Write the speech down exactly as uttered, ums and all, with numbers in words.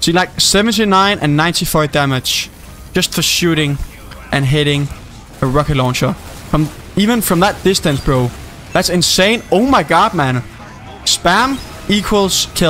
See, like seventy-nine and ninety-four damage just for shooting and hitting a rocket launcher. From even from that distance, bro. That's insane. Oh my god, man. Spam equals kill.